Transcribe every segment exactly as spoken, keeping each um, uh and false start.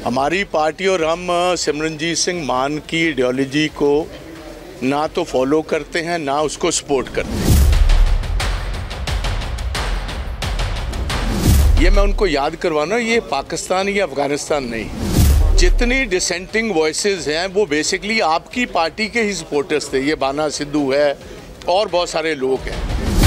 हमारी पार्टी और हम सिमरनजीत सिंह मान की आइडियोलॉजी को ना तो फॉलो करते हैं ना उसको सपोर्ट करते हैं। ये मैं उनको याद करवाना, ये पाकिस्तान या अफगानिस्तान नहीं। जितनी डिसेंटिंग वॉइसेस हैं वो बेसिकली आपकी पार्टी के ही सपोर्टर्स थे। ये बाना सिद्धू है और बहुत सारे लोग हैं।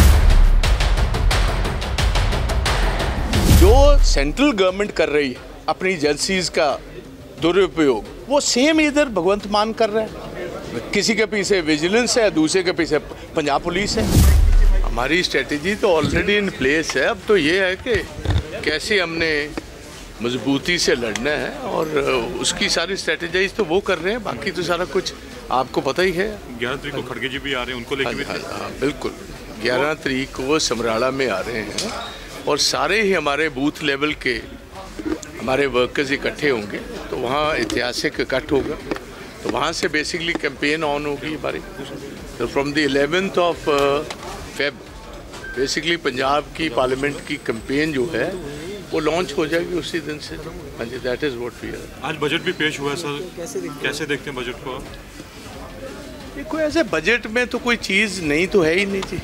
जो सेंट्रल गवर्नमेंट कर रही है अपनी एजेंसीज का दुरुपयोग, वो सेम इधर भगवंत मान कर रहा है। किसी के पीछे विजिलेंस है, दूसरे के पीछे पंजाब पुलिस है। हमारी स्ट्रेटजी तो ऑलरेडी इन प्लेस है। अब तो ये है कि कैसे हमने मजबूती से लड़ना है और उसकी सारी स्ट्रेटजीज तो वो कर रहे हैं। बाकी तो सारा कुछ आपको पता ही है। ग्यारह तारीख को खड़गे जी भी आ रहे हैं, उनको लेकर भी हाँ, हाँ, बिल्कुल ग्यारह तारीख को वो समराला में आ रहे हैं और सारे ही हमारे बूथ लेवल के हमारे वर्कर्स इकट्ठे होंगे। तो वहाँ ऐतिहासिक इकट्ठ होगा, तो वहाँ से बेसिकली कैंपेन ऑन होगी हमारी। तो from the eleventh of Feb basically Punjab की पार्लियामेंट की कैंपेन जो है वो लॉन्च हो जाएगी उसी दिन से। हाँ जी, that is what we are. आज बजट भी पेश हुआ है सर, कैसे देखते हैं बजट को आप? देखो, ऐसे बजट में तो कोई चीज़ नई तो है ही नहीं जी।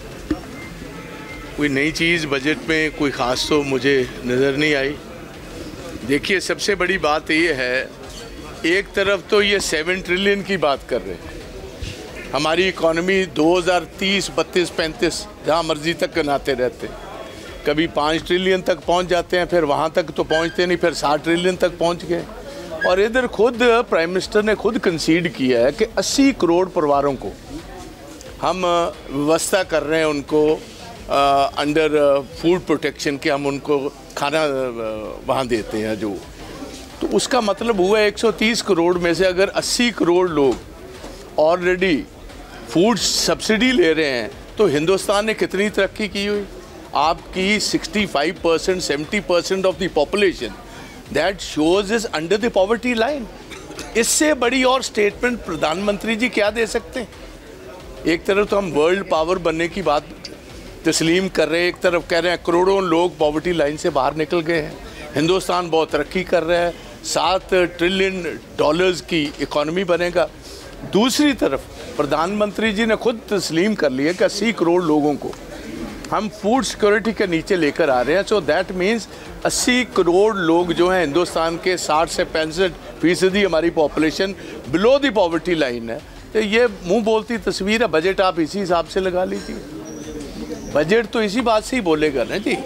कोई नई चीज़ बजट में कोई ख़ास तो मुझे नज़र नहीं आई। देखिए, सबसे बड़ी बात ये है, एक तरफ तो ये सेवन ट्रिलियन की बात कर रहे हैं। हमारी इकॉनमी दो हज़ार तीस, बत्तीस, पैंतीस जहाँ मर्जी तक कनाते रहते हैं। कभी पाँच ट्रिलियन तक पहुँच जाते हैं, फिर वहाँ तक तो पहुँचते नहीं, फिर सात ट्रिलियन तक पहुँच गए। और इधर खुद प्राइम मिनिस्टर ने खुद कंसीड किया है कि अस्सी करोड़ परिवारों को हम व्यवस्था कर रहे हैं, उनको अंडर फूड प्रोटेक्शन के हम उनको खाना वहाँ देते हैं जो। तो उसका मतलब हुआ एक सौ तीस करोड़ में से अगर अस्सी करोड़ लोग ऑलरेडी फूड सब्सिडी ले रहे हैं तो हिंदुस्तान ने कितनी तरक्की की हुई। आपकी पैंसठ परसेंट सत्तर percent of the population that shows is under the poverty line. इससे बड़ी और स्टेटमेंट प्रधानमंत्री जी क्या दे सकते हैं? एक तरफ तो हम वर्ल्ड पावर बनने की बात तस्लीम कर रहे हैं, एक तरफ कह रहे हैं करोड़ों लोग पॉवर्टी लाइन से बाहर निकल गए हैं, हिंदुस्तान बहुत तरक्की कर रहा है, सात ट्रिलियन डॉलर्स की इकॉनमी बनेगा। दूसरी तरफ प्रधानमंत्री जी ने खुद तस्लीम कर लिया कि अस्सी करोड़ लोगों को हम फूड सिक्योरिटी के नीचे लेकर आ रहे हैं। सो दैट मीन्स अस्सी करोड़ लोग जो हैं हिंदुस्तान के, साठ से पैंसठ फीसदी हमारी population below the poverty line है। तो ये मुंह बोलती तस्वीर है। बजट आप इसी हिसाब से लगा लीजिए। बजट तो इसी बात से ही बोलेगा ना जी।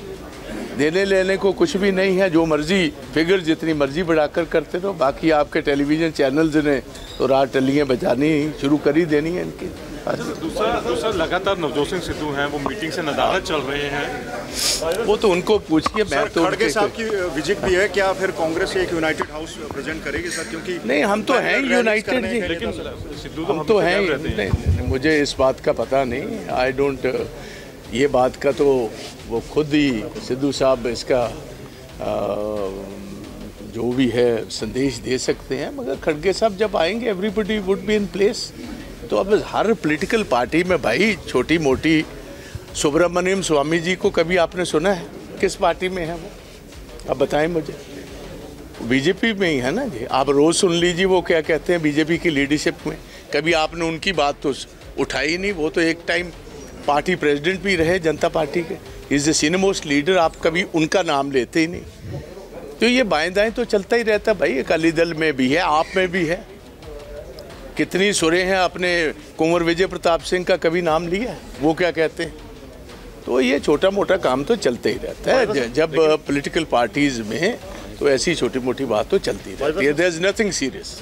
देने लेने को कुछ भी नहीं है, जो मर्जी फिगर जितनी मर्जी बढ़ाकर करते रहो। बाकी आपके टेलीविज़न चैनल्स ने तो रात टलियाँ बजानी शुरू कर ही देनी है इनकी। दूसरा दूसरा लगातार नवजोत सिंह सिद्धू हैं, वो मीटिंग से नदारद चल रहे हैं। वो तो उनको पूछिए। मैं तो खड़गे साहब की विजिट भी है, क्या फिर कांग्रेस एक यूनाइटेड हाउस प्रेजेंट करेगी सर? क्योंकि नहीं, हम तो हैं यूनाइटेड जी, लेकिन सिद्धू हम तो हैं। नहीं, मुझे इस बात का पता नहीं। आई डोंट, ये बात का तो वो खुद ही सिद्धू साहब इसका आ, जो भी है संदेश दे सकते हैं। मगर खड़गे साहब जब आएंगे everybody would be in place. तो अब हर पॉलिटिकल पार्टी में भाई छोटी मोटी, सुब्रमण्यम स्वामी जी को कभी आपने सुना है? किस पार्टी में है वो? अब बताएं मुझे। बीजेपी में ही है ना जी। आप रोज़ सुन लीजिए वो क्या कहते हैं बीजेपी की लीडरशिप में। कभी आपने उनकी बात तो उठाई नहीं। वो तो एक टाइम पार्टी प्रेसिडेंट भी रहे जनता पार्टी के, is the senior most leader. आप कभी उनका नाम लेते ही नहीं। तो ये बाएं दाएं तो चलता ही रहता है भाई। अकाली दल में भी है, आप में भी है। कितनी सुरे हैं अपने कुंवर विजय प्रताप सिंह का कभी नाम लिया? वो क्या कहते हैं? तो ये छोटा मोटा काम तो चलते ही रहता है जब पॉलिटिकल पार्टीज में, तो ऐसी छोटी मोटी बात तो चलती रहती है। There is nothing serious.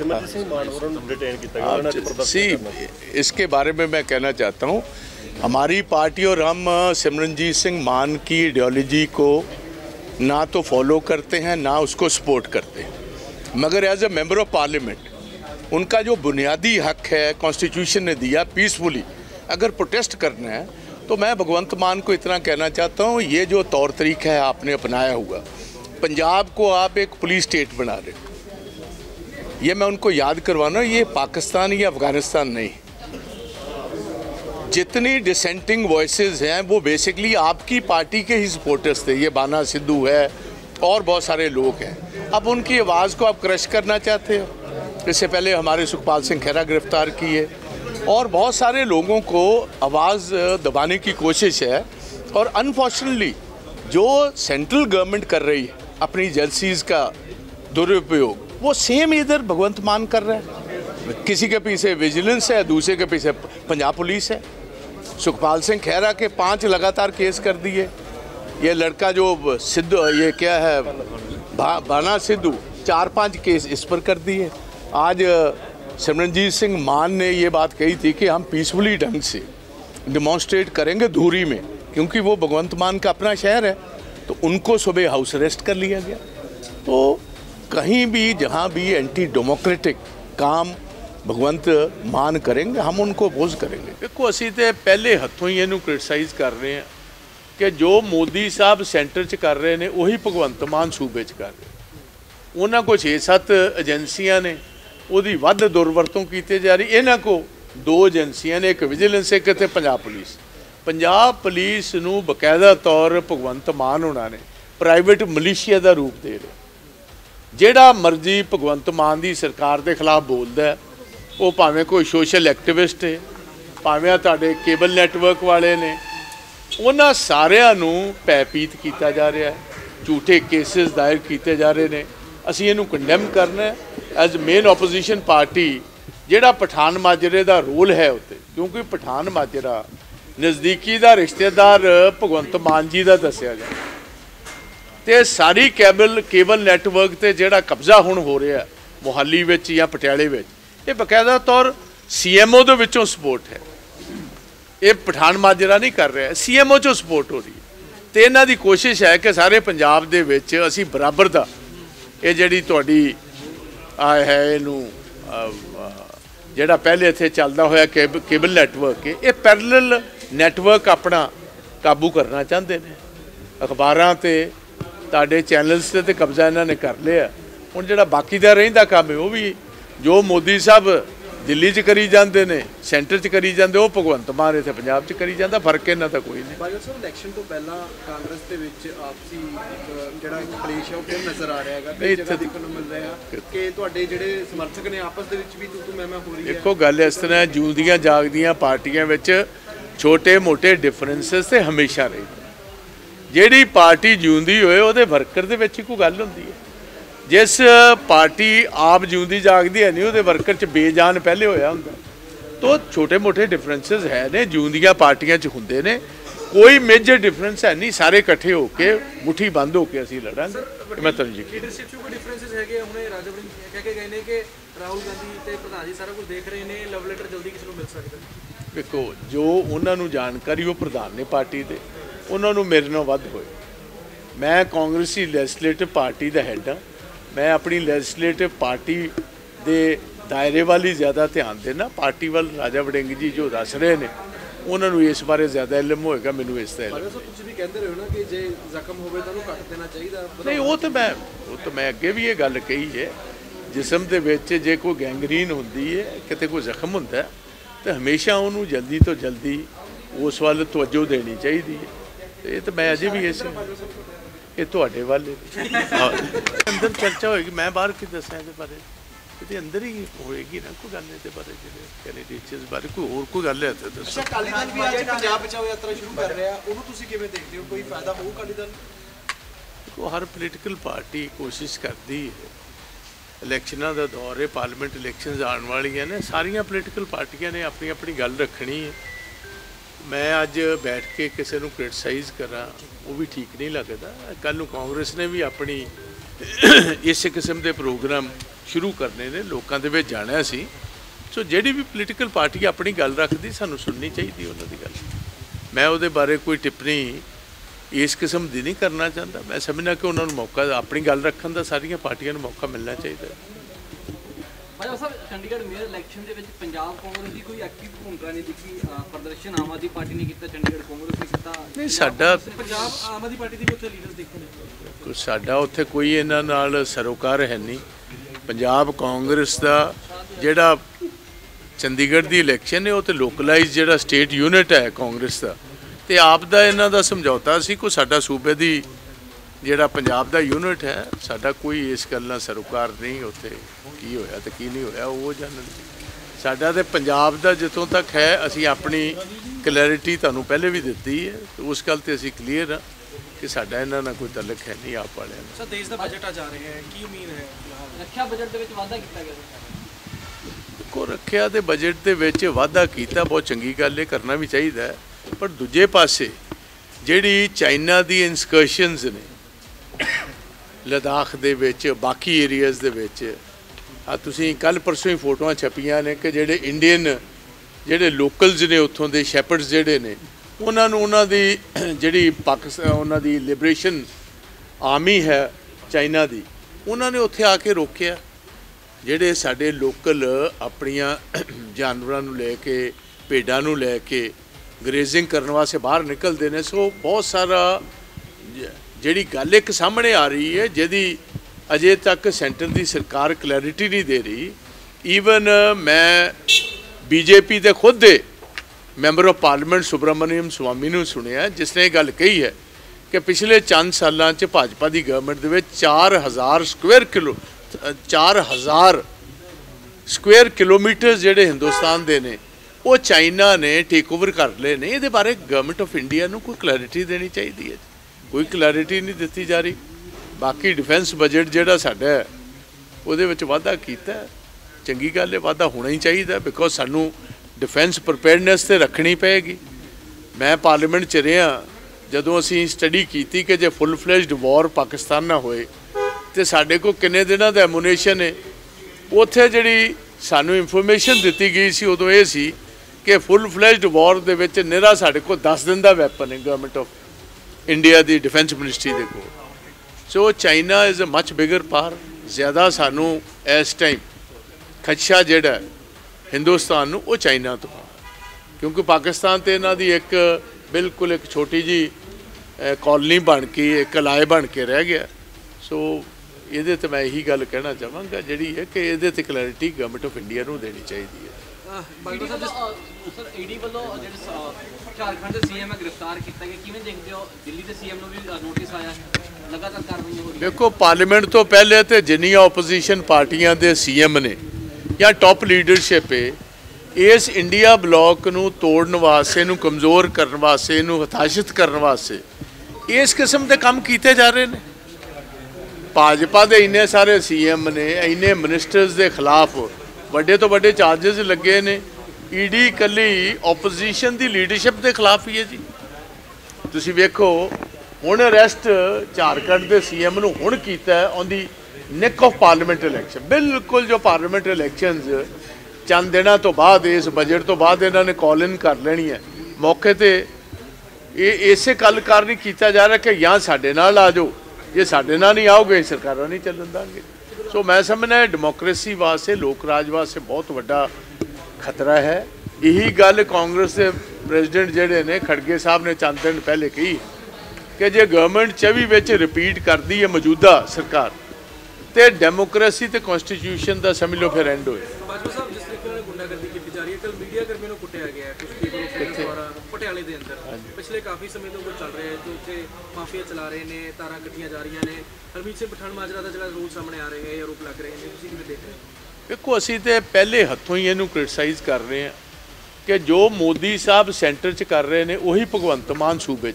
See, इसके बारे में मैं कहना चाहता हूँ, हमारी पार्टी और हम सिमरनजीत सिंह मान की आइडियोलॉजी को ना तो फॉलो करते हैं ना उसको सपोर्ट करते हैं। मगर as a member of parliament उनका जो बुनियादी हक है कॉन्स्टिट्यूशन ने दिया, पीसफुली अगर प्रोटेस्ट करना है, तो मैं भगवंत मान को इतना कहना चाहता हूँ, ये जो तौर तरीका है आपने अपनाया हुआ, पंजाब को आप एक पुलिस स्टेट बना रहे हो, ये मैं उनको याद करवाना, ये पाकिस्तान या अफगानिस्तान नहीं। जितनी डिसेंटिंग वॉइसेस हैं वो बेसिकली आपकी पार्टी के ही सपोर्टर्स थे। ये बाना सिद्धू है और बहुत सारे लोग हैं। अब उनकी आवाज़ को आप क्रश करना चाहते हो। इससे पहले हमारे सुखपाल सिंह खैरा गिरफ्तार किए और बहुत सारे लोगों को आवाज़ दबाने की कोशिश है। और अनफॉर्चुनेटली जो सेंट्रल गवर्नमेंट कर रही है अपनी एजेंसीज़ का दुरुपयोग, वो सेम इधर भगवंत मान कर रहा है। किसी के पीछे विजिलेंस है, दूसरे के पीछे पंजाब पुलिस है। सुखपाल सिंह खैरा के पांच लगातार केस कर दिए। ये लड़का जो सिद्धू, ये क्या है भा, भाना सिद्धू, चार पांच केस इस पर कर दिए। आज सिमरनजीत सिंह मान ने ये बात कही थी कि हम पीसफुली ढंग से डिमॉन्स्ट्रेट करेंगे धूरी में, क्योंकि वो भगवंत मान का अपना शहर है। तो उनको सुबह हाउस अरेस्ट कर लिया गया। तो कहीं भी जहाँ भी एंटी डेमोक्रेटिक काम भगवंत मान करेंगे, हम उनको अपोज करेंगे। देखो असी तो पहले हथों ही इनू क्रिटिसाइज कर रहे हैं कि जो मोदी साहब सेंटर च कर रहे हैं वही भगवंत मान सूबे च कर रहे। उन्होंने को छे सत्त एजेंसियां ने ਉਹਦੀ ਵੱਧ ਦੁਰਵਰਤੋਂ ਕੀਤੀ ਜਾ ਰਹੀ। ਇਹਨਾਂ ਕੋ ਦੋ ਏਜੰਸੀਆਂ ਨੇ, ਇੱਕ ਵਿਜੀਲੈਂਸ, ਇੱਕ ਤੇ ਪੰਜਾਬ ਪੁਲਿਸ। ਪੰਜਾਬ ਪੁਲਿਸ ਨੂੰ ਬਕਾਇਦਾ ਤੌਰ ਭਗਵੰਤ ਮਾਨ ਹੋਣਾ ਨੇ ਪ੍ਰਾਈਵੇਟ ਮਲੀਸ਼ੀਆ ਦਾ ਰੂਪ ਦੇ ਰਹੇ। ਜਿਹੜਾ ਮਰਜ਼ੀ ਭਗਵੰਤ ਮਾਨ ਦੀ ਸਰਕਾਰ ਦੇ ਖਿਲਾਫ ਬੋਲਦਾ, ਉਹ ਭਾਵੇਂ ਕੋਈ ਸੋਸ਼ਲ ਐਕਟਿਵਿਸਟ ਹੈ, ਭਾਵੇਂ ਤੁਹਾਡੇ ਕੇਬਲ ਨੈਟਵਰਕ ਵਾਲੇ ਨੇ, ਉਹਨਾਂ ਸਾਰਿਆਂ ਨੂੰ ਭੈਭੀਤ ਕੀਤਾ ਜਾ ਰਿਹਾ ਹੈ। ਝੂਠੇ ਕੇਸਿਸ ਦਾਇਰ ਕੀਤੇ ਜਾ ਰਹੇ ਨੇ। ਅਸੀਂ ਇਹਨੂੰ ਕੰਡੈਮ ਕਰਨਾ ਐਜ਼ ਮੇਨ ਓਪੋਜੀਸ਼ਨ ਪਾਰਟੀ। ਜਿਹੜਾ ਪਠਾਨ ਮਾਜਰੇ ਦਾ ਰੋਲ ਹੈ ਉੱਤੇ, ਕਿਉਂਕਿ ਪਠਾਨ ਮਾਜਰਾ ਨਜ਼ਦੀਕੀ ਦਾ ਰਿਸ਼ਤੇਦਾਰ ਭਗਵੰਤ ਮਾਨ ਜੀ ਦਾ ਦੱਸਿਆ ਜਾਂਦਾ, ਤੇ ਸਾਰੀ ਕੇਬਲ ਕੇਬਲ ਨੈਟਵਰਕ ਤੇ ਜਿਹੜਾ ਕਬਜ਼ਾ ਹੁਣ ਹੋ ਰਿਹਾ ਮੁਹਾਲੀ ਵਿੱਚ ਜਾਂ ਪਟਿਆਲੇ ਵਿੱਚ, ਇਹ ਬਕਾਇਦਾ ਤੌਰ ਸੀਐਮਓ ਦੇ ਵਿੱਚੋਂ ਸਪੋਰਟ ਹੈ। ਇਹ ਪਠਾਨ ਮਾਜਰਾ ਨਹੀਂ ਕਰ ਰਿਹਾ, ਸੀਐਮਓ ਚੋਂ ਸਪੋਰਟ ਹੋ ਰਹੀ ਹੈ। ਤੇ ਇਹਨਾਂ ਦੀ ਕੋਸ਼ਿਸ਼ ਹੈ ਕਿ ਸਾਰੇ ਪੰਜਾਬ ਦੇ ਵਿੱਚ ਅਸੀਂ ਬਰਾਬਰ ਦਾ ਇਹ ਜਿਹੜੀ ਤੁਹਾਡੀ ਆ ਹੈ ਇਹਨੂੰ ਜਿਹੜਾ ਪਹਿਲੇ ਇੱਥੇ ਚੱਲਦਾ ਹੋਇਆ ਕੇਬ ਕੇਬਲ ਨੈਟਵਰਕ, ਇਹ ਪੈਰਲਲ ਨੈਟਵਰਕ ਆਪਣਾ ਕਾਬੂ ਕਰਨਾ ਚਾਹੁੰਦੇ ਨੇ। ਅਖਬਾਰਾਂ ਤੇ ਤੁਹਾਡੇ ਚੈਨਲਸ ਤੇ ਕਬਜ਼ਾ ਇਹਨਾਂ ਨੇ ਕਰ ਲਿਆ। ਹੁਣ ਜਿਹੜਾ ਬਾਕੀ ਦਾ ਰਹਿੰਦਾ ਕੰਮ ਹੈ ਉਹ ਵੀ ਜੋ ਮੋਦੀ ਸਾਹਿਬ ਦਿੱਲੀ 'ਚ ਕਰੀ ਜਾਂਦੇ ਨੇ, ਸੈਂਟਰ 'ਚ ਕਰੀ ਜਾਂਦੇ, ਉਹ ਭਗਵੰਤ ਮਾਨ ਇੱਥੇ ਪੰਜਾਬ 'ਚ ਕਰੀ ਜਾਂਦਾ। ਫਰਕ ਇਹਨਾਂ ਦਾ ਕੋਈ ਨਹੀਂ। ਬਾਜਵਾ ਸਾਹਿਬ, ਇਲੈਕਸ਼ਨ ਤੋਂ ਪਹਿਲਾਂ ਕਾਂਗਰਸ ਦੇ ਵਿੱਚ ਆਪਸੀ ਜਿਹੜਾ ਕਲੇਸ਼ ਹੈ ਉਹ ਫਿਰ ਨਜ਼ਰ ਆ ਰਿਹਾ ਹੈਗਾ। ਕਈ ਜਗ੍ਹਾ ਦੇਖਣ ਨੂੰ ਮਿਲ ਰਿਹਾ ਕਿ ਤੁਹਾਡੇ ਜਿਹੜੇ ਸਮਰਥਕ ਨੇ ਆਪਸ ਦੇ ਵਿੱਚ ਵੀ ਤੂੰ ਤੂੰ ਮੈਂ ਮੈਂ ਹੋ ਰਹੀ ਹੈ। ਦੇਖੋ ਗੱਲ ਇਸ ਤਰ੍ਹਾਂ, ਜਿਉਂਦੀਆਂ ਜਾਗਦੀਆਂ ਪਾਰਟੀਆਂ ਵਿੱਚ ਛੋਟੇ ਮੋਟੇ ਡਿਫਰੈਂਸਿਸ ਤੇ ਹਮੇਸ਼ਾ ਰਹੇ। ਜਿਹੜੀ ਪਾਰਟੀ ਜਿਉਂਦੀ ਹੋਏ ਉਹਦੇ ਵਰਕਰ ਦੇ ਵਿੱਚ ਹੀ ਕੋਈ ਗੱਲ ਹੁੰਦੀ ਹੈ। जिस पार्टी आप जिंदी जागती है नहीं, वो वर्कर च बेजान पहले होया हुंदा। तो छोटे मोटे डिफरेंसिस है ने, जिंदियां पार्टियां च हुंदे ने, कोई मेजर डिफरेंस है नहीं। सारे इकट्ठे होके मुट्ठी बंद होके असीं लड़ांगे। मैं तुहानूं जी लीडरशिप च कोई डिफरेंसिस हैगे। हुणे राजा वड़िंग कह के गए ने कि राहुल गांधी ते प्रधान जी सारा कुछ देख रहे ने, लव लेटर जल्दी किसी नूं मिल सकदा। देखो जो उन्हां नूं जानकारी वो प्रधान ने पार्टी दे, उन्हां नूं मेरे नाल वध होए। मैं कांग्रेसी लैजिसलेटिव पार्टी दा हैड हां। मैं अपनी लैजिसलेटिव पार्टी दे दायरे वाल ही ज़्यादा ध्यान देना। पार्टी वाल राजा वड़िंग जी जो दस रहे हैं उन्होंने इस बारे ज़्यादा इलम होएगा, मैनू इस दा इलम नहीं। वो तो मैं वो तो मैं अगे भी ये गल कही है, जिसम दे विच जे कोई गैंगरीन होंदी है, किते कोई जख्म होंदा है, तो हमेशा उन्होंने जल्दी तो जल्दी उस वाल तवज्जो देनी चाहिए है। ये तो मैं अजे भी इस ये ਤੁਹਾਡੇ ਵਾਲੇ ਅੰਦਰ ਚਰਚਾ ਹੋਏਗੀ। ਮੈਂ ਬਾਹਰ ਕੀ ਦੱਸਾਂ ਇਹਦੇ ਬਾਰੇ? ਇਹਦੇ ਅੰਦਰ ਹੀ ਹੋਏਗੀ ਨਾ ਕੋਈ ਗੱਲ ਇਹਦੇ ਬਾਰੇ, ਜਿਹੜੇ ਕੈਂਡੀਡੇਟਸ ਬਾਰੇ। ਕੋਈ ਹੋਰ ਕੋਈ ਗੱਲ ਹੈ ਤਾਂ ਦੱਸੋ। ਅਕਾਲੀ ਦਲ ਵੀ ਅੱਜ ਪੰਜਾਬ ਬਚਾਓ ਯਾਤਰਾ ਸ਼ੁਰੂ ਕਰ ਰਿਹਾ, ਉਹਨੂੰ ਤੁਸੀਂ ਕਿਵੇਂ ਦੇਖਦੇ ਹੋ? ਕੋਈ ਫਾਇਦਾ ਹੋਊ ਅਕਾਲੀ ਦਲ? ਦੇਖੋ ਹਰ ਪੋਲੀਟੀਕਲ ਪਾਰਟੀ ਕੋਸ਼ਿਸ਼ ਕਰਦੀ ਹੈ। ਇਲੈਕਸ਼ਨਾਂ ਦਾ ਦੌਰ ਹੈ, ਪਾਰਲੀਮੈਂਟ ਇਲੈਕਸ਼ਨਸ ਆਉਣ ਵਾਲੀਆਂ ਨੇ, ਸਾਰੀਆਂ ਪੋਲੀਟੀਕਲ ਪਾਰਟੀਆਂ ਨੇ ਆਪਣੀ ਆਪਣੀ ਗੱਲ ਰੱਖਣੀ ਹੈ। मैं अज बैठ के किसी को क्रिटिसाइज़ करा वो भी ठीक नहीं लगता। कल कांग्रेस ने भी अपनी इस किस्म के प्रोग्राम शुरू करने ने, लोगों के विच जाना सी। सो जिहड़ी भी पोलीटिकल पार्टी अपनी गल रखती, सानू सुननी चाहिए उन्होंने गल। मैं वो बारे कोई टिप्पणी इस किस्म की नहीं करना चाहता। मैं समझना कि उन्होंने मौका अपनी गल रखने का सारिया पार्टियों को मौका मिलना चाहिए। भाजपा साहब, चंडीगढ़ मेयर इलैक्शन ਦੇ ਵਿੱਚ ਪੰਜਾਬ ਕਾਂਗਰਸ ਦੀ ਕੋਈ ਐਕਟਿਵ ਭੂਮਿਕਾ ਨਹੀਂ ਦਿਖੀ। ਪ੍ਰਦਰਸ਼ਨ ਆਮ ਆਦਮੀ ਪਾਰਟੀ ਨੇ ਕੀਤਾ, ਚੰਡੀਗੜ੍ਹ ਕਾਂਗਰਸ ਨੇ ਕੀਤਾ। ਨਹੀਂ ਸਾਡਾ ਪੰਜਾਬ ਆਮ ਆਦਮੀ ਪਾਰਟੀ ਦੇ ਵੀ ਉੱਥੇ ਲੀਡਰਸ ਦੇਖੇ ਨੇ। ਸਾਡਾ ਉੱਥੇ ਕੋਈ ਇਹਨਾਂ ਨਾਲ ਸਰੋਕਾਰ ਹੈ ਨਹੀਂ। ਪੰਜਾਬ ਕਾਂਗਰਸ ਦਾ ਜਿਹੜਾ ਚੰਡੀਗੜ੍ਹ ਦੀ ਇਲੈਕਸ਼ਨ ਹੈ ਉਹ ਤੇ ਲੋਕਲਾਈਜ਼ ਜਿਹੜਾ ਸਟੇਟ ਯੂਨਿਟ ਹੈ ਕਾਂਗਰਸ ਦਾ, ਤੇ ਆਪ ਦਾ ਇਹਨਾਂ ਦਾ ਸਮਝੌਤਾ ਸੀ। ਕੋਈ ਸਾਡਾ ਸੂਬੇ ਦੀ ਜਿਹੜਾ ਪੰਜਾਬ ਦਾ ਯੂਨਿਟ ਹੈ ਸਾਡਾ ਕੋਈ ਇਸ ਗੱਲ ਨਾਲ ਸਰੋਕਾਰ ਨਹੀਂ ਉੱਥੇ ਕੀ ਹੋਇਆ ਤੇ ਕੀ ਨਹੀਂ ਹੋਇਆ ਉਹ ਜਾਣਨ। ਸਾਡਾ ਤੇ ਪੰਜਾਬ ਦਾ ਜਿੱਥੋਂ ਤੱਕ ਹੈ ਅਸੀਂ ਆਪਣੀ ਕਲੈਰਿਟੀ ਤੁਹਾਨੂੰ ਪਹਿਲੇ ਵੀ ਦਿੱਤੀ ਹੈ ਤੇ ਉਸ ਗੱਲ ਤੇ ਅਸੀਂ ਕਲੀਅਰ ਹਾਂ ਕਿ ਸਾਡਾ ਇਹਨਾਂ ਨਾਲ ਕੋਈ ਤਾਲੁਕ ਹੈ ਨਹੀਂ ਆਪ ਵਾਲਿਆਂ ਨਾਲ। ਸਰ ਦੇਸ਼ ਦਾ ਬਜਟ ਆ ਜਾ ਰਿਹਾ ਹੈ, ਕੀ ਉਮੀਦ ਹੈ ਰੱਖਿਆ ਬਜਟ ਦੇ ਵਿੱਚ ਵਾਧਾ ਕੀਤਾ ਗਿਆ? ਦੇਖੋ ਰੱਖਿਆ ਦੇ ਬਜਟ ਦੇ ਵਿੱਚ ਵਾਧਾ ਕੀਤਾ ਬਹੁਤ ਚੰਗੀ ਗੱਲ ਹੈ, ਕਰਨਾ ਵੀ ਚਾਹੀਦਾ, ਪਰ ਦੂਜੇ ਪਾਸੇ ਜਿਹੜੀ ਚਾਈਨਾ ਦੀ ਇਨਸਕਰਸ਼ਨਸ ਨੇ ਲਦਾਖ ਦੇ ਵਿੱਚ ਬਾਕੀ ਏਰੀਆਜ਼ ਦੇ ਵਿੱਚ ਆ ਤੁਸੀਂ ਕੱਲ ਪਰਸੋਂ ਹੀ ਫੋਟੋਆਂ ਛਪੀਆਂ ਨੇ ਕਿ ਜਿਹੜੇ ਇੰਡੀਅਨ ਜਿਹੜੇ ਲੋਕਲਸ ਨੇ ਉੱਥੋਂ ਦੇ ਸ਼ੈਪਰਡਸ ਜਿਹੜੇ ਨੇ ਉਹਨਾਂ ਨੂੰ ਉਹਨਾਂ ਦੀ ਜਿਹੜੀ ਪਾਕਿਸਤਾਨ ਉਹਨਾਂ ਦੀ ਲਿਬਰੇਸ਼ਨ ਆਰਮੀ ਹੈ ਚਾਈਨਾ ਦੀ ਉਹਨਾਂ ਨੇ ਉੱਥੇ ਆ ਕੇ ਰੋਕਿਆ। ਜਿਹੜੇ ਸਾਡੇ ਲੋਕਲ ਆਪਣੀਆਂ ਜਾਨਵਰਾਂ ਨੂੰ ਲੈ ਕੇ ਭੇਡਾਂ ਨੂੰ ਲੈ ਕੇ ਗਰੇਜ਼ਿੰਗ ਕਰਨ ਵਾਸਤੇ ਬਾਹਰ ਨਿਕਲਦੇ ਨੇ। ਸੋ ਬਹੁਤ ਸਾਰਾ ਜਿਹੜੀ ਗੱਲ ਇੱਕ ਸਾਹਮਣੇ ਆ ਰਹੀ ਹੈ ਜਿਹਦੀ ਅਜੇ ਤੱਕ ਸੈਂਟਰ ਦੀ ਸਰਕਾਰ ਕਲੈਰਿਟੀ ਨਹੀਂ ਦੇ ਰਹੀ। ਈਵਨ ਮੈਂ ਬੀਜੇਪੀ ਦੇ ਖੁਦ ਦੇ member of parliament Subramanian Swamy ਨੂੰ ਸੁਣਿਆ ਜਿਸ ਨੇ ਇਹ ਗੱਲ ਕਹੀ ਹੈ ਕਿ ਪਿਛਲੇ ਚੰਦ ਸਾਲਾਂ 'ਚ ਭਾਜਪਾ ਦੀ ਗਵਰਨਮੈਂਟ ਦੇ ਵਿੱਚ ਚਾਰ ਹਜ਼ਾਰ ਸਕੁਅਰ ਕਿਲੋ ਚਾਰ ਹਜ਼ਾਰ ਸਕੁਅਰ ਕਿਲੋਮੀਟਰ ਜਿਹੜੇ ਹਿੰਦੁਸਤਾਨ ਦੇ ਨੇ ਉਹ ਚਾਈਨਾ ਨੇ ਟੇਕ ਓਵਰ ਕਰ ਲਏ ਨੇ। ਇਹਦੇ ਬਾਰੇ ਗਵਰਨਮੈਂਟ ਆਫ ਇੰਡੀਆ ਨੂੰ ਕੋਈ ਕਲੈਰਿਟੀ ਦੇਣੀ ਚਾਹੀਦੀ ਹੈ, ਕੋਈ ਕਲੈਰਿਟੀ ਨਹੀਂ ਦਿੱਤੀ ਜਾ ਰਹੀ। ਬਾਕੀ ਡਿਫੈਂਸ ਬਜਟ ਜਿਹੜਾ ਸਾਡਾ ਹੈ ਉਹਦੇ ਵਿੱਚ ਵਾਧਾ ਕੀਤਾ, ਚੰਗੀ ਗੱਲ ਹੈ, ਵਾਧਾ ਹੋਣਾ ਹੀ ਚਾਹੀਦਾ ਬਿਕੋਜ਼ ਸਾਨੂੰ ਡਿਫੈਂਸ ਪ੍ਰੀਪੇਅਰਡਨੈਸ ਤੇ ਰੱਖਣੀ ਪਏਗੀ। ਮੈਂ ਪਾਰਲੀਮੈਂਟ 'ਚ ਰਿਹਾ ਜਦੋਂ ਅਸੀਂ ਸਟੱਡੀ ਕੀਤੀ ਕਿ ਜੇ ਫੁੱਲ ਫਲੈਜਡ ਵਾਰ ਪਾਕਿਸਤਾਨ ਨਾਲ ਹੋਏ ਤੇ ਸਾਡੇ ਕੋਲ ਕਿੰਨੇ ਦਿਨਾਂ ਦਾ ਐਮੂਨੇਸ਼ਨ ਹੈ। ਉੱਥੇ ਜਿਹੜੀ ਸਾਨੂੰ ਇਨਫੋਰਮੇਸ਼ਨ ਦਿੱਤੀ ਗਈ ਸੀ ਉਦੋਂ ਇਹ ਸੀ ਕਿ ਫੁੱਲ ਫਲੈਜਡ ਵਾਰ ਦੇ ਵਿੱਚ ਨਿਹਰਾ ਸਾਡੇ ਕੋਲ ਦਸ ਦਿਨ ਦਾ ਵੈਪਨ ਹੈ ਗਵਰਨਮੈਂਟ ਆਫ ਇੰਡੀਆ ਦੀ ਡਿਫੈਂਸ ਮਿਨਿਸਟਰੀ ਦੇ ਕੋਲ। So China is a much bigger power. ਜ਼ਿਆਦਾ ਸਾਨੂੰ ਇਸ ਟਾਈਮ ਖਦਸ਼ਾ ਜਿਹੜਾ ਹਿੰਦੁਸਤਾਨ ਨੂੰ ਉਹ ਚਾਈਨਾ ਤੋਂ, ਕਿਉਂਕਿ ਪਾਕਿਸਤਾਨ ਤੇ ਇਹਨਾਂ ਦੀ ਇੱਕ ਬਿਲਕੁਲ ਇੱਕ ਛੋਟੀ ਜੀ ਕਾਲੋਨੀ ਬਣ ਕੇ ਇੱਕ ਇਲਾਕੇ ਬਣ ਕੇ ਰਹਿ ਗਿਆ। ਸੋ ਇਹਦੇ ਤੇ ਮੈਂ ਇਹੀ ਗੱਲ ਕਹਿਣਾ ਚਾਹਾਂਗਾ ਜਿਹੜੀ ਹੈ ਕਿ ਇਹਦੇ ਤੇ ਕਲੈਰਿਟੀ ਗਵਰਨਮੈਂਟ ਆਫ ਇੰਡੀਆ ਨੂੰ ਦੇਣੀ ਚਾਹੀਦੀ ਹੈ। ਸਰ ਈਡੀ ਵੱਲੋਂ ਜਿਹੜੇ ਝਾਰਖੰਡ ਦੇ ਸੀਐਮ ਹੈ ਗ੍ਰਿਫਤਾਰ ਕੀਤਾ ਗਿਆ, ਕਿਵੇਂ ਦੇਖਦੇ ਹੋ? ਦਿੱਲੀ ਦੇ ਸੀਐਮ ਨੂੰ ਵੀ ਨੋਟਿਸ ਆਇਆ ਹੈ, ਲਗਾਤਾਰ ਕਾਰਵਾਈ ਹੋ ਰਹੀ ਹੈ। ਦੇਖੋ ਪਾਰਲੀਮੈਂਟ ਤੋਂ ਪਹਿਲੇ ਤੇ ਜਿੰਨੀਆਂ ਓਪੋਜੀਸ਼ਨ ਪਾਰਟੀਆਂ ਦੇ ਸੀਐਮ ਨੇ ਜਾਂ ਟੌਪ ਲੀਡਰਸ਼ਿਪ ਹੈ ਇਸ ਇੰਡੀਆ ਬਲੌਕ ਨੂੰ ਤੋੜਨ ਵਾਸਤੇ, ਇਹਨੂੰ ਕਮਜ਼ੋਰ ਕਰਨ ਵਾਸਤੇ, ਇਹਨੂੰ ਹਤਾਸ਼ਿਤ ਕਰਨ ਵਾਸਤੇ ਇਸ ਕਿਸਮ ਦੇ ਕੰਮ ਕੀਤੇ ਜਾ ਰਹੇ ਨੇ। ਭਾਜਪਾ ਦੇ ਇੰਨੇ ਸਾਰੇ ਸੀਐਮ ਨੇ, ਇੰਨੇ ਮਿਨਿਸਟਰਸ ਦੇ ਖਿਲਾਫ ਵੱਡੇ ਤੋਂ ਵੱਡੇ ਚਾਰजेस ਲੱਗੇ ਨੇ। ਈਡੀ ਇਕੱਲੀ ਓਪੋਜੀਸ਼ਨ ਦੀ ਲੀਡਰਸ਼ਿਪ ਦੇ ਖਿਲਾਫ ਹੀ ਹੈ ਜੀ। ਤੁਸੀਂ ਵੇਖੋ ਹੁਣ ਅਰੈਸਟ ਝਾਰਖੰਡ ਦੇ ਸੀਐਮ ਨੂੰ ਹੁਣ ਕੀਤਾ ਔਨ ਦੀ ਨਿਕ ਆਫ ਪਾਰਲੀਮੈਂਟ ਇਲੈਕਸ਼ਨ। ਬਿਲਕੁਲ ਜੋ ਪਾਰਲੀਮੈਂਟ ਇਲੈਕਸ਼ਨਸ ਚੰਦ ਦਿਨਾਂ ਤੋਂ ਬਾਅਦ ਇਸ ਬਜਟ ਤੋਂ ਬਾਅਦ ਇਹਨਾਂ ਨੇ ਕਾਲ ਇਨ ਕਰ ਲੈਣੀ ਹੈ ਮੌਕੇ ਤੇ। ਇਹ ਇਸੇ ਗੱਲ ਕਾਰਨ ਕੀਤਾ ਜਾ ਰਿਹਾ ਕਿ ਜਾਂ ਸਾਡੇ ਨਾਲ ਆ ਜਾਓ, ਜੇ ਸਾਡੇ ਨਾਲ ਨਹੀਂ ਆਓਗੇ ਸਰਕਾਰਾਂ ਨਹੀਂ ਚੱਲਣ ਦਾਂਗੇ। ਸੋ ਮੈਂ ਸਮਝਦਾ ਡੈਮੋਕ੍ਰੇਸੀ ਵਾਸਤੇ, ਲੋਕ ਰਾਜ ਵਾਸਤੇ ਬਹੁਤ ਵੱਡਾ ਖਤਰਾ ਹੈ। ਇਹੀ ਗੱਲ ਕਾਂਗਰਸ ਦੇ ਪ੍ਰੈਜ਼ੀਡੈਂਟ ਜਿਹੜੇ ਨੇ ਖੜਗੇ ਸਾਹਿਬ ਨੇ ਚੰਦ ਦਿਨ ਪਹਿਲੇ ਕਹੀ ਕਿ ਜੇ ਗਵਰਨਮੈਂਟ ਚੌਵੀ ਵਿੱਚ ਰਿਪੀਟ ਕਰਦੀ ਹੈ ਮੌਜੂਦਾ ਸਰਕਾਰ ਤੇ ਡੈਮੋਕ੍ਰੇਸੀ ਤੇ ਕਨਸਟੀਟਿਊਸ਼ਨ ਦਾ ਸਮਝ ਲਓ ਫਿਰ ਐਂਡ ਹੋਏ। ਬਾਜਵਾ ਸਾਹਿਬ ਜਿਸ ਤਰੀਕੇ ਨਾਲ ਗੁੰਡਾਗਰਦੀ ਕੀਤੀ ਜਾ ਰਹੀ ਹੈ, ਕੱਲ ਮੀਡੀਆ ਕਰਮੀਆਂ ਨੂੰ ਕੁੱਟਿਆ ਗਿਆ ਹੈ ਕੁਝ ਪੀਪਲ ਦੁਆਰਾ ਪਟਿਆਲੇ ਦੇ ਅੰਦਰ। ਪਿਛਲੇ ਕਾਫੀ ਸਮੇਂ ਤੋਂ ਕੋਈ ਚੱਲ ਰਿਹਾ ਹੈ ਜੋ ਉੱਥੇ ਮਾਫੀਆ ਚਲਾ ਰਹੇ ਨੇ, ਤਾਰਾਂ ਕੱਟੀਆਂ ਜਾ ਰਹੀਆਂ ਨੇ। ਹਰਮੀਤ ਸਿੰਘ ਪਠਾਨ ਮਾਜਰਾ ਦਾ ਜਿਹੜਾ ਰੂਲ ਸਾਹਮਣੇ ਆ ਰਹੇ ਹੈ, ਆਰੋਪ ਲੱਗ ਰਹੇ ਨੇ, ਤੁਸੀਂ ਕਿਵੇਂ ਦੇਖ ਰਹੇ ਹੋ? ਦੇਖੋ ਅਸੀਂ ਤੇ ਪਹਿਲੇ ਹੱਥੋਂ ਹੀ ਇਹਨੂੰ ਕ੍ਰਿਟਿਸਾਈਜ਼ ਕਰ ਰਹੇ ਹਾਂ ਕਿ ਜੋ ਮੋਦੀ ਸਾਹਿਬ ਸੈਂਟਰ 'ਚ ਕਰ ਰਹੇ ਨੇ ਉਹੀ ਭਗਵੰਤ ਮਾਨ ਸੂਬੇ 'ਚ